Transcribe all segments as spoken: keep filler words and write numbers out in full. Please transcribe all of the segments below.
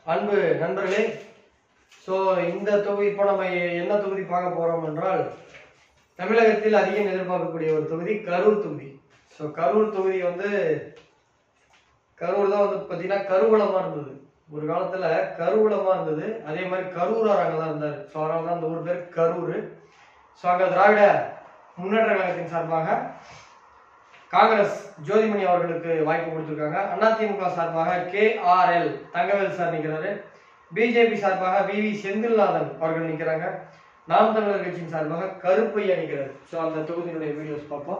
அன்பு நண்பர்களே, ஸோ இந்த தொகுதி இப்போ நம்ம என்ன தொகுதி பார்க்க போறோம் என்றால், தமிழகத்தில் அதிகம் எதிர்பார்க்கக்கூடிய ஒரு தொகுதி கரூர் தொகுதி. ஸோ கரூர் தொகுதி வந்து கரூர் தான் வந்து பார்த்தீங்கன்னா கருவூலமா இருந்தது. ஒரு காலத்துல கருவூலமா இருந்தது. அதே மாதிரி கரூரார் அங்கே தான் இருந்தார். ஸோ அதனால தான் அந்த ஊர் பேர் கரூர். ஸோ அங்கே திராவிட முன்னேற்ற கழகத்தின் சார்பாக காங்கிரஸ் ஜோதிமணி அவர்களுக்கு வாய்ப்பு கொடுத்திருக்காங்க. அதிமுக சார்பாக K R L Thangavel sir நிற்கிறாரு. பிஜேபி சார்பாக வி வி செந்தில்நாதன் அவர்கள் நிற்கிறாங்க. நாம் தமிழர் கட்சியின் சார்பாக கருப்பையா நிற்கிறாரு. ஸோ அந்த தொகுதியினுடைய வீடியோஸ் பார்ப்போம்.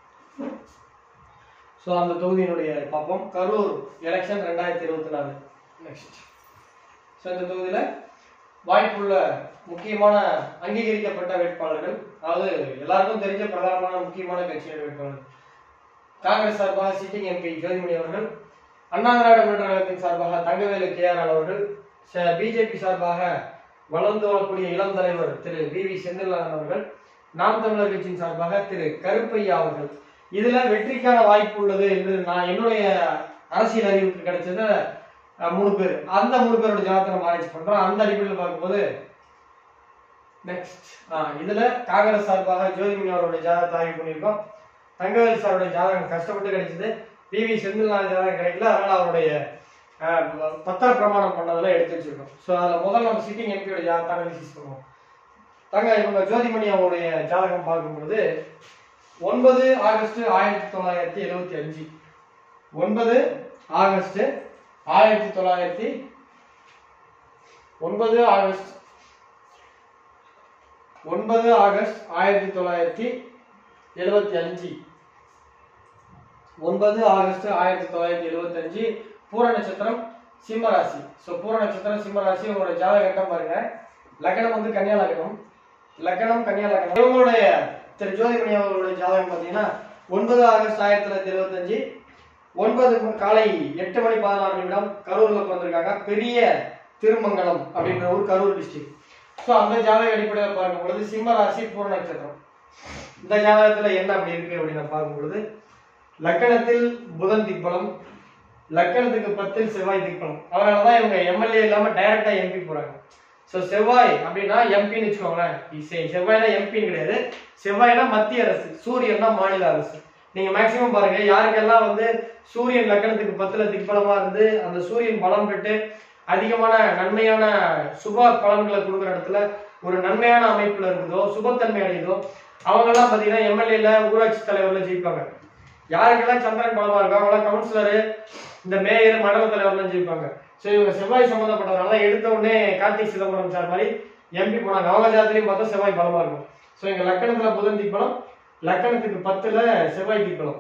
ஸோ அந்த தொகுதியினுடைய பார்ப்போம். கரூர் எலெக்ஷன் ரெண்டாயிரத்தி இருபத்தி நாலு நெக்ஸ்ட். ஸோ இந்த தொகுதியில வாய்ப்புள்ள முக்கியமான அங்கீகரிக்கப்பட்ட வேட்பாளர்கள், அதாவது எல்லாருக்கும் தெரிஞ்ச பிரதானமான முக்கியமான கட்சியின் வேட்பாளர்கள். காங்கிரஸ் சார்பாக சிட்டிங் எம்பி ஜோதிமணி அவர்கள், அண்ணா திராவிட முன்னேற்ற கழகத்தின் சார்பாக தங்கவேலு கே ஆர் அவர்கள், பிஜேபி சார்பாக வளர்ந்து வரக்கூடிய இளம் தலைவர் திரு வி வி செந்தில்நாதன் அவர்கள், நாம் தமிழர் கட்சியின் சார்பாக திரு கருப்பையா அவர்கள். இதுல வெற்றிக்கான வாய்ப்பு உள்ளது என்று நான் என்னுடைய அரசியல் அறிவுக்கு கிடைச்சது மூணு பேர். அந்த மூணு பேரோட ஜாதகத்தை நம்ம ஆராய்ச்சி பண்றோம். அந்த அடிப்படையில் பார்க்கும்போது நெக்ஸ்ட் இதுல காங்கிரஸ் சார்பாக ஜோதிமணி அவருடைய ஜாதகத்தை ஆய்வு பண்ணியிருக்கோம். தங்கவேல் சாருடைய ஜாதகம் கஷ்டப்பட்டு கிடைச்சது. வி வி செந்தில்நாதன் ஜாதகம் கிடைக்கல. அதனால அவருடைய பத்திர பிரமாணம் பண்ணதுல எடுத்து வச்சிருக்கோம். ஸோ அதில் முதல்ல நம்ம சிட்டிங் எம்பியோட ஜாதகத்தை அனாலிசிஸ் பண்ணுவோம். தங்க இவங்க ஜோதிமணி அவருடைய ஜாதகம் பார்க்கும்பொழுது ஒன்பது ஆகஸ்ட் ஆயிரத்தி தொள்ளாயிரத்தி எழுபத்தி அஞ்சு ஒன்பது ஆகஸ்ட் ஆயிரத்தி தொள்ளாயிரத்தி ஒன்பது ஆகஸ்ட் ஒன்பது ஆகஸ்ட் ஆயிரத்தி தொள்ளாயிரத்தி எழுபத்தி அஞ்சு ஒன்பது ஆகஸ்ட் ஆயிரத்தி தொள்ளாயிரத்தி எழுபத்தி அஞ்சு பூர நட்சத்திரம் சிம்மராசி. ஸோ பூர நட்சத்திரம் சிம்மராசி. உங்களோட ஜாதக கட்டம் பாருங்க. லக்னம் வந்து கன்னியா லக்னம். லக்னம் கன்னியா லக்னம். இவங்களுடைய திரு ஜோதிமணி அவர்களுடைய ஜாதகம் பார்த்தீங்கன்னா ஒன்பது ஆகஸ்ட் ஆயிரத்தி தொள்ளாயிரத்தி எழுபத்தி அஞ்சு ஒன்பது காலை எட்டு மணி பதினாறு நிமிடம் கரூர்ல வந்திருக்காங்க. பெரிய திருமங்கலம் அப்படின்ற ஒரு கரூர் டிஸ்ட்ரிக்ட். ஸோ அந்த ஜாதக அடிப்படையில் பார்க்கும் பொழுது சிம்மராசி பூர நட்சத்திரம். இந்த ஜாதகத்துல என்ன அப்படி இருக்கு அப்படின்னு பார்க்கும் பொழுது லக்கணத்தில் புதன் திக்பலம், லக்கணத்துக்கு பத்தில் செவ்வாய் திக்பலம். அதனாலதான் இவங்க எம்எல்ஏ இல்லாம டைரக்டா எம்பி போறாங்க. ஸோ செவ்வாய் அப்படின்னா எம்பின்னு வச்சுக்கோங்களேன். செவ்வாய்னா எம்பின்னு கிடையாது. செவ்வாய்னா மத்திய அரசு, சூரியன்னா மாநில அரசு. நீங்க மேக்சிமம் பாருங்க, யாருக்கெல்லாம் வந்து சூரியன் லக்கணத்துக்கு பத்துல திக்பலமா இருந்து அந்த சூரியன் பலம் பெற்று அதிகமான நன்மையான சுப பலன்களை கொடுக்குற இடத்துல ஒரு நன்மையான அமைப்புல இருக்குதோ, சுபத்தன்மை அடையுதோ, அவங்க எல்லாம் பாத்தீங்கன்னா எம்எல்ஏல ஊராட்சி தலைவர்ல ஜெயிப்பாங்க. யாருக்கெல்லாம் சந்திரன் பலமா இருக்கோ அவங்களாம் கவுன்சிலரு, இந்த மேயர், மண்டல தலைவர்லாம் ஜெயிப்பாங்க. ஸோ இவங்க செவ்வாய் சம்பந்தப்பட்டவரால எடுத்த உடனே கார்த்திக் சிதம்பரம் சார் மாதிரி எம்பி போனாங்க. அவங்க ஜாதகத்திலையும் பார்த்தா செவ்வாய் பலமா இருக்கும். ஸோ எங்க லக்கணத்துல புதன் திக்பலம், லக்கணத்துக்கு பத்துல செவ்வாய் திக்பலம்.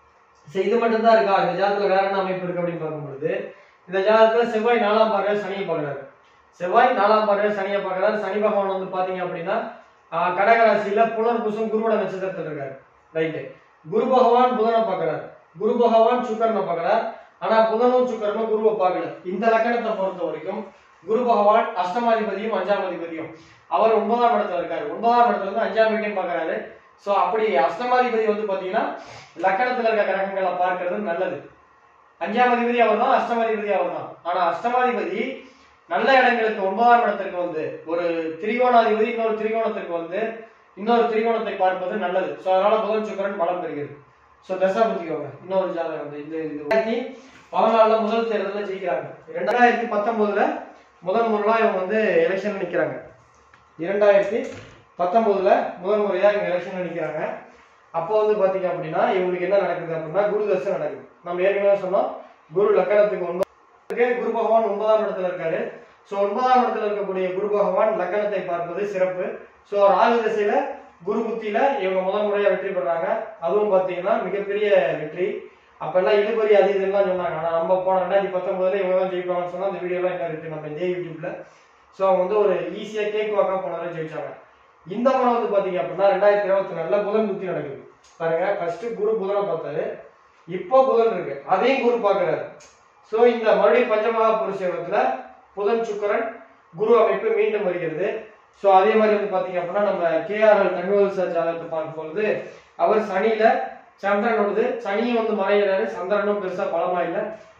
ஸோ இது மட்டும் தான் இருக்கா? இந்த ஜாதகத்துல வேற என்ன அமைப்பு இருக்கு அப்படின்னு பார்க்கும்பொழுது இந்த ஜாதகத்துல செவ்வாய் நாலாம் பார்வை சனியை பார்க்கிறாரு. செவ்வாய் நாலாம் பார்வை சனியை பார்க்கிறாரு. சனி பகவான் வந்து பாத்தீங்க அப்படின்னா கடகராசியில புனர்பூசம் குருவோட நட்சத்திரத்தில் இருக்காரு. ரைட்டு. குரு பகவான் புதனை பார்க்கிறார். குரு பகவான் சுக்கரனை பார்க்கிறார். ஆனா புதனும் சுக்கரனும் குருவை பார்க்கல. இந்த லக்கணத்தை பொறுத்த வரைக்கும் குரு பகவான் அஷ்டமாதிபதியும் அஞ்சாம் அதிபதியும் அவர் ஒன்பதாம் இடத்துல இருக்காரு. ஒன்பதாம் இடத்துல இருந்து அஞ்சாம் வீட்டையும் பார்க்கறாரு. சோ அப்படி அஷ்டமாதிபதி வந்து பாத்தீங்கன்னா லக்கணத்துல இருக்க கிரகங்களை பார்க்கறது நல்லது. அஞ்சாம் அதிபதி அவர் தான், அஷ்டமாதிபதி அவர் தான். ஆனா அஷ்டமாதிபதி நல்ல இடங்களுக்கு ஒன்பதாம் இடத்திற்கு வந்து ஒரு திரிகோணாதிபதி இன்னொரு திரிகோணத்திற்கு வந்து இன்னொரு திரிகோணத்தை பார்ப்பது நல்லது. சோ அதனால புதன் சுக்கரன் பலம் பெறுகிறது. சோ தசா புத்திக்கோங்க. இன்னொரு ஜாதகம் வந்து இந்த ரெண்டாயிரத்தி பதினாலுல முதல் தேர்தலில் ஜெயிக்கிறாங்க. இரண்டாயிரத்தி பத்தொன்பதுல முதன் முறையா இவங்க வந்து எலெக்ஷன்ல நிக்கிறாங்க. இரண்டாயிரத்தி பத்தொன்பதுல முதல் முறையா இவங்க எலெக்ஷன்ல நிக்கிறாங்க. அப்போ வந்து பாத்தீங்க அப்படின்னா இவங்களுக்கு என்ன நடக்குது அப்படின்னா குரு தசை நடக்குது. நம்ம ஏற்கனவே சொன்னோம், குரு லக்கணத்துக்கு ஒன்பது, குரு பகவான் ஒன்பதாம் இடத்துல இருக்காரு. சோ ஒன்பதாம் இடத்துல இருக்கக்கூடிய குரு பகவான் லக்கணத்தை பார்ப்பது சிறப்பு. சோ ராகு திசையில குரு புத்தியில இவங்க முதல் முறையா வெற்றி பெறாங்க. அதுவும் பாத்தீங்கன்னா மிகப்பெரிய வெற்றி. அப்ப எல்லாம் இழுபறி அது இதெல்லாம் சொன்னாங்க. ஆனா நம்ம போன ரெண்டாயிரத்தி பத்தொன்பதுல இவங்க தான் ஜெயிப்பாங்கன்னு சொன்னா அந்த வீடியோ எல்லாம் என்ன இருக்கு நம்ம இதே யூடியூப்ல. சோ அவங்க வந்து ஒரு ஈஸியா கேக் வாக்கா போனவரை ஜெயிச்சாங்க. இந்த முறை வந்து பாத்தீங்க அப்படின்னா ரெண்டாயிரத்தி இருபத்தி நாலுல புதன் புத்தி நடக்குது. பாருங்க, ஃபர்ஸ்ட் குரு புதனை பார்த்தாரு, இப்போ புதன் இருக்கு, அதையும் குரு பாக்குறாரு. சோ இந்த மறுபடியும் பஞ்சமகா புருஷ யோகத்துல புதன் சுக்கரன் குரு அமைப்பு மீண்டும் வருகிறது. சோ அதே மாதிரி வந்து பாத்தீங்க அப்படின்னா நம்ம K R L Thangavel sir ஜாதகத்தை பார்க்கும் பொழுது அவர் சனியில சந்திரன் வருது. சனியும் வந்து மறைகிறாரு, சந்திரனும் பெருசா பலமா இல்லை.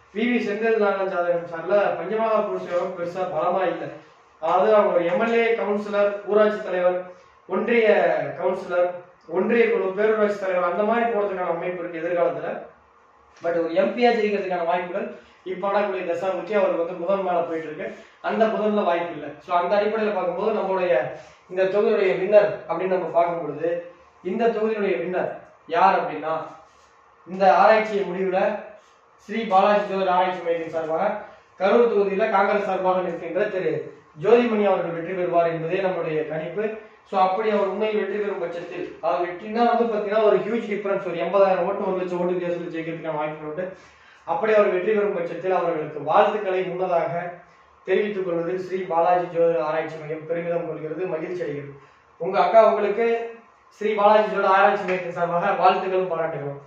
வி வி செந்தில் நாராயணன் ஜாதகம் சார்ல பஞ்சமகா புருஷ யோகம் பெருசா பலமா இல்லை. அதாவது அவங்க ஒரு எம்எல்ஏ, கவுன்சிலர், ஊராட்சி தலைவர், ஒன்றிய கவுன்சிலர், ஒன்றிய குழு, பேரூராட்சி தலைவர் அந்த மாதிரி போறதுக்கான அமைப்பு இருக்கு எதிர்காலத்துல. பட் ஒரு எம்பியா ஜெயிக்கிறதுக்கான வாய்ப்புகள் இப்ப ஆடக்கூடிய தசாபுத்தி அவருக்கு வந்து புதன் மேல போயிட்டு இருக்கு. அந்த புதன்ல வாய்ப்பு இல்லை. ஸோ அந்த அடிப்படையில் பார்க்கும்போது நம்மளுடைய இந்த தொகுதியுடைய வின்னர் அப்படின்னு நம்ம பார்க்கும் பொழுது இந்த தொகுதியுடைய வின்னர் யார் அப்படின்னா, இந்த ஆராய்ச்சி முடிவுல ஸ்ரீ பாலாஜி ஜோதிட ஆராய்ச்சி மையத்தின் சார்பாக கரூர் தொகுதியில காங்கிரஸ் சார்பாக நிற்கின்ற திரு ஜோதிமணி அவர்கள் வெற்றி பெறுவார் என்பதே நம்மளுடைய கணிப்பு. ஸோ அப்படி அவர் உண்மையில் வெற்றி பெறும் பட்சத்தில் அவர் வெற்றினா வந்து பார்த்தீங்கன்னா ஒரு ஹியூஜ் டிஃபரன்ஸ், ஒரு எண்பதாயிரம் ஓட்டு ஒரு லட்சம் ஓட்டு தேசத்தில் ஜெயிக்கிறதுக்கான வாய்ப்பு உண்டு. அப்படி அவர் வெற்றி பெறும் பட்சத்தில் அவர்களுக்கு வாழ்த்துக்களை முன்னதாக தெரிவித்துக் கொள்வதில் ஸ்ரீ பாலாஜி ஜோதிட ஆராய்ச்சி மையம் பெருமிதம் கொள்கிறது, மகிழ்ச்சி அடைகிறது. உங்க அக்கா உங்களுக்கு ஸ்ரீ பாலாஜி ஜோதிட ஆராய்ச்சி மையத்தின் சார்பாக வாழ்த்துக்களும் பாராட்டுகிறோம்.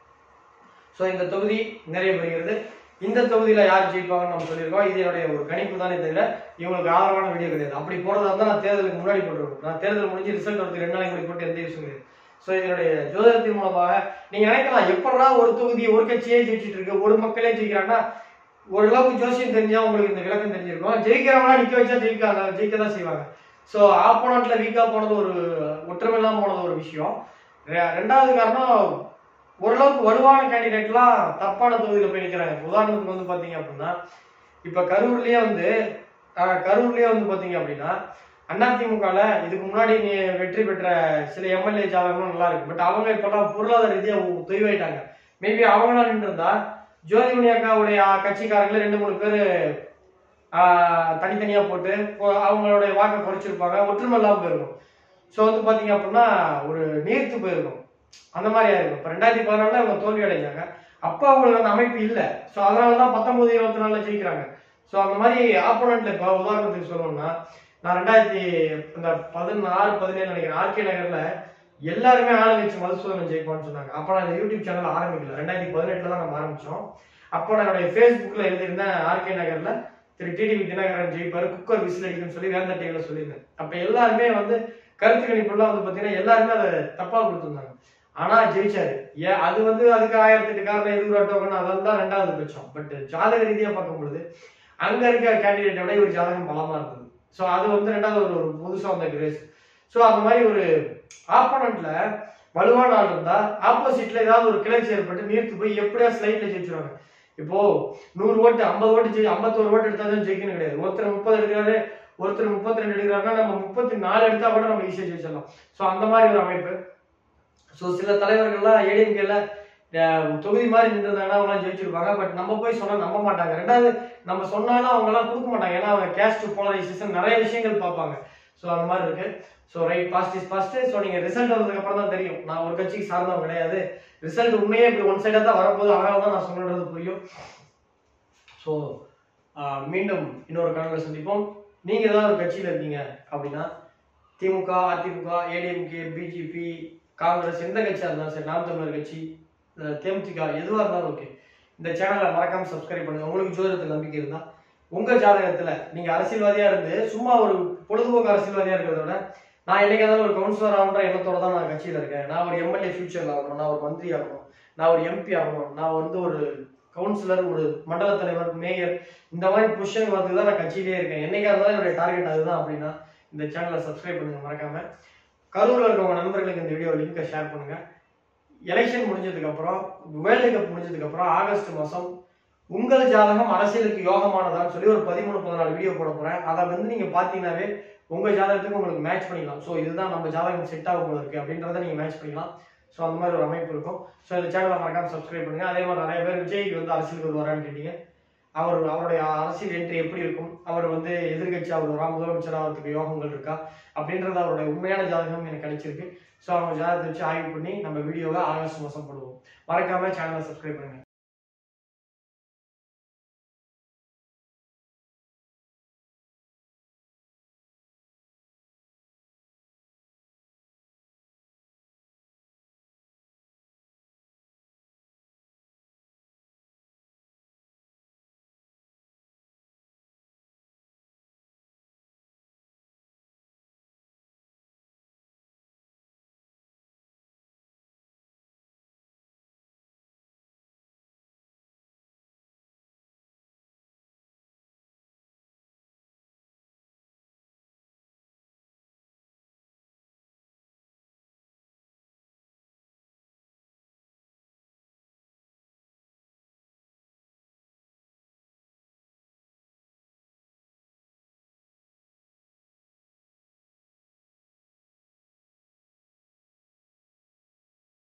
ஸோ இந்த தொகுதி நிறைய பெறுகிறது. இந்த தொகுதியில யார் ஜெயிப்பாங்கன்னு நம்ம சொல்லியிருக்கோம். இது என்னுடைய ஒரு கணிப்பு தானே தவிர இவங்களுக்கு ஆதரவான வீடியோ கிடையாது. அப்படி போறதா இருந்தால் நான் தேர்தலுக்கு முன்னாடி போட்டுருவோம். நான் தேர்தல் முடிஞ்சு ரிசல்ட் வரதுக்கு ரெண்டு நாளைக்கு முன்னாடி போட்டு எந்த யூஸும் கிடையாது. ஸோ இதனுடைய ஜோதிடத்தின் மூலமாக நீங்க நினைக்கலாம், எப்படா ஒரு தொகுதி ஒரு கட்சியே ஜெயிச்சுட்டு இருக்கு, ஒரு மக்களே ஜெயிக்கிறாங்கன்னா ஓரளவுக்கு ஜோசியம் தெரிஞ்சா உங்களுக்கு இந்த விளக்கம் தெரிஞ்சிருக்கும். ஜெயிக்கிறவங்களா நிக்க வச்சா ஜெயிக்காங்க, ஜெயிக்க தான் செய்வாங்க. ஸோ ஆப்போனண்ட்ல வீக்கா போனது ஒரு ஒற்றுமை இல்லாம போனது ஒரு விஷயம். ரெண்டாவது காரணம், ஓரளவுக்கு வலுவான கேண்டிடேட்லாம் தப்பான தொகுதியில போய் நிற்கிறாங்க. உதாரணத்துக்கு வந்து பாத்தீங்க அப்படின்னா இப்ப கரூர்லயே வந்து கரூர்லயே வந்து பாத்தீங்க அப்படின்னா அதிமுகல இதுக்கு முன்னாடி நீ வெற்றி பெற்ற சில எம்எல்ஏ ஜாதகங்களும் நல்லா இருக்கு. பட் அவங்க இப்பெல்லாம் பொருளாதார ரீதியா தொய்வாயிட்டாங்க. மேபி அவங்களா நின்று இருந்தா ஜோதிமணி அக்காவுடைய கட்சிக்காரங்களே ரெண்டு மூணு பேரு ஆஹ் தனித்தனியா போட்டு அவங்களுடைய வாக்கை குறைச்சிருப்பாங்க, ஒற்றுமை இல்லாம போயிருக்கும். ஸோ வந்து பாத்தீங்க அப்படின்னா ஒரு நீர்த்து போயிருக்கும், அந்த மாதிரியா இருக்கும். இப்போ ரெண்டாயிரத்தி பதினாலுல அவங்க தோல்வி அடைஞ்சாங்க. அப்போ அவங்களுக்கு அந்த அமைப்பு இல்லை. ஸோ அதனாலதான் பத்தொன்பது இருபத்தி நாலுல ஜெயிக்கிறாங்க. ஸோ அந்த மாதிரி ஆப்போனண்ட்ல இப்போ உதாரணத்துக்கு சொல்லணும்னா நான் ரெண்டாயிரத்தி இந்த பதினாறு பதினேழு நினைக்கிறேன் ஆர்கே நகர்ல எல்லாருமே ஆளுங்கட்சி மதுசூதனம் ஜெயிப்பான்னு சொன்னாங்க. அப்போ நான் யூடியூப் சேனல் ஆரம்பிக்கல, ரெண்டாயிரத்தி பதினெட்டுல தான் நம்ம ஆரம்பிச்சோம். அப்போ நான் என்னுடைய ஃபேஸ்புக்ல எழுதியிருந்தேன் ஆர்கே நகர்ல திரு டிடிவி தினகரன் ஜெயிப்பாரு, குக்கர் விசில் அடிக்குன்னு சொல்லி வேந்த டிவில சொல்லியிருந்தேன். அப்ப எல்லாருமே வந்து கருத்து கணிப்புலாம் வந்து பாத்தீங்கன்னா எல்லாருமே அதை தப்பா கொடுத்துருந்தாங்க. ஆனா ஜெயிச்சாரு. ஏன் அது வந்து அதுக்கு ஆயிரத்தி எட்டு காரணம் எதிர்ப்பு டோக்கன் அதெல்லாம் ரெண்டாவது பட்சம். பட் ஜாதக ரீதியா பார்க்கும் பொழுது அங்க இருக்க கேண்டிடேட்டை விட ஒரு ஜாதகம் பலமா இருந்தது. ஸோ அது வந்து ரெண்டாவது ஒரு ஒரு புதுசா வந்த கிரேஸ். ஸோ அந்த மாதிரி ஒரு ஆப்போனண்ட்ல வலுவான ஆள் இருந்தா ஆப்போசிட்ல ஏதாவது ஒரு கிளர்ச்சி ஏற்பட்டு நீர்த்து போய் எப்படியா ஸ்லைட்ல ஜெயிச்சிருவாங்க. இப்போ நூறு ஓட்டு ஐம்பது ஓட்டு ஜெயி ஐம்பத்தோரு ஓட்டு எடுத்தாலும் ஜெயிக்கணும் கிடையாது. ஒருத்தர் முப்பது எடுக்கிறாரு, ஒருத்தர் முப்பத்தி ரெண்டு எடுக்கிறாருன்னா நம்ம முப்பத்தி நாலு எடுத்தா கூட நம்ம ஈஸியா ஜெயிச்சிடலாம். ஸோ அந்த மாதிரி ஒரு அமைப்பு. ஸோ சில தலைவர்கள்லாம் ஏடிஎம்கேல தொகுதி மாதிரி நின்றுருந்தாங்கன்னா அவங்களாம் ஜெயிச்சிருப்பாங்க. பட் நம்ம போய் சொன்னா நம்ப மாட்டாங்க. ரெண்டாவது நம்ம சொன்னாலும் அவங்க எல்லாம் கொடுக்க மாட்டாங்க. ஏன்னா அவங்க கேஸ்ட் போலரைசேஷன் நிறைய விஷயங்கள் பார்ப்பாங்க. ஸோ அந்த மாதிரி இருக்கு. So right, past is past. So நீங்க ரிசல்ட் வந்ததுக்கு அப்புறம் தான் தெரியும். நான் ஒரு கட்சிக்கு சார்ந்தவங்க கிடையாது. ரிசல்ட் உண்மையே இப்படி ஒன் சைடா தான் வரப்போகுது. அதனால தான் நான் சொல்றது புரியும். ஸோ மீண்டும் இன்னொரு காணொலியில் சந்திப்போம். நீங்க ஏதாவது ஒரு கட்சியில இருக்கீங்க அப்படின்னா திமுக, அதிமுக, ஏடிஎம்கே, பிஜேபி, காங்கிரஸ் எந்த கட்சியா இருந்தாலும் சரி, நாம் தமிழர் கட்சி, தேமுதிக எதுவாக இருந்தாலும் ஓகே, இந்த சேனலை மறக்காம சப்ஸ்கிரைப் பண்ணுங்க. உங்களுக்கு ஜோதிடத்தில் நம்பிக்கை இருந்தா உங்க ஜாதகத்துல நீங்க அரசியல்வாதியா இருந்து சும்மா ஒரு பொழுதுபோக்கு அரசியல்வாதியா இருக்கிறத விட நான் என்னைக்கு இருந்தாலும் ஒரு கவுன்சிலர் ஆகணுன்ற எண்ணத்தோட தான் நான் கட்சியில இருக்கேன். நான் ஒரு எம்எல்ஏ ஃபியூச்சர்ல ஆகணும், நான் ஒரு மந்திரி ஆகணும், நான் ஒரு எம்பி ஆகணும், நான் வந்து ஒரு கவுன்சிலர், ஒரு மண்டல தலைவர், மேயர், இந்த மாதிரி பொசிஷன் வரதுக்கு தான் நான் கட்சியிலே இருக்கேன். என்னைக்கா இருந்தாலும் என்னுடைய டார்கெட் அதுதான். அப்படின்னா இந்த சேனலை சப்ஸ்கிரைப் பண்ணுங்க மறக்காம. கரூர்ல இருக்கவங்க நண்பர்களுக்கு இந்த வீடியோ லிங்கை ஷேர் பண்ணுங்க. எலெக்ஷன் முடிஞ்சதுக்கு அப்புறம், வேர்ல்டு கப் முடிஞ்சதுக்கு அப்புறம் ஆகஸ்ட் மாசம் உங்கள் ஜாதகம் அரசியலுக்கு யோகமானதான்னு சொல்லி ஒரு பதிமூணு பதினாலு வீடியோ போட போறேன். அதை வந்து நீங்க பாத்தீங்கன்னாவே உங்க ஜாதகத்துக்கு உங்களுக்கு மேட்ச் பண்ணிக்கலாம். ஸோ இதுதான் நம்ம ஜாதகம் செட் ஆக போல இருக்கு அப்படின்றத நீங்க மேட்ச் பண்ணிக்கலாம். ஸோ அந்த மாதிரி ஒரு அமைப்பு இருக்கும். ஸோ இந்த சேனலை மறக்காம சப்ஸ்கிரைப் பண்ணுங்க. அதே மாதிரி நிறைய பேர் விஜய்க்கு வந்து அரசியலுக்கு வருவாரான்னு கேட்டீங்க. அவர் அவருடைய அரசியல் என்ட்ரி எப்படி இருக்கும், அவர் வந்து எதிர்கட்சி அவர் வரா, முதலமைச்சர் ஆகிறதுக்கு யோகங்கள் இருக்கா அப்படின்றது அவருடைய உண்மையான ஜாதகம் எனக்கு கிடைச்சிருக்கு. ஸோ அவங்க ஜாதகத்தை வச்சு ஆய்வு பண்ணி நம்ம வீடியோவை ஆகஸ்ட் மாசம் போடுவோம். மறக்காம சேனலை சப்ஸ்கிரைப் பண்ணுங்க.